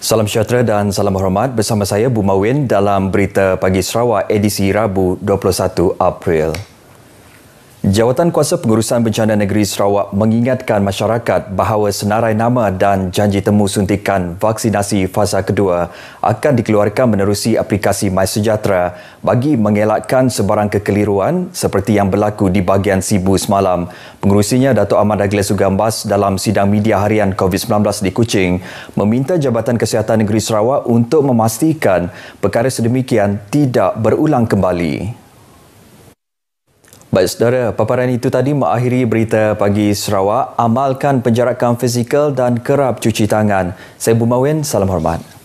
Salam sejahtera dan salam hormat bersama saya Bu Mawin dalam Berita Pagi Sarawak edisi Rabu 21 April. Jawatan Kuasa Pengurusan Bencana Negeri Sarawak mengingatkan masyarakat bahawa senarai nama dan janji temu suntikan vaksinasi fasa kedua akan dikeluarkan menerusi aplikasi MySejahtera bagi mengelakkan sebarang kekeliruan seperti yang berlaku di bahagian Sibu semalam. Pengerusinya Dato' Ahmad Douglas Sugambas dalam sidang media harian COVID-19 di Kuching meminta Jabatan Kesihatan Negeri Sarawak untuk memastikan perkara sedemikian tidak berulang kembali. Baik saudara, paparan itu tadi mengakhiri Berita Pagi Sarawak. Amalkan penjarakan fizikal dan kerap cuci tangan. Saya Bu Mawin, salam hormat.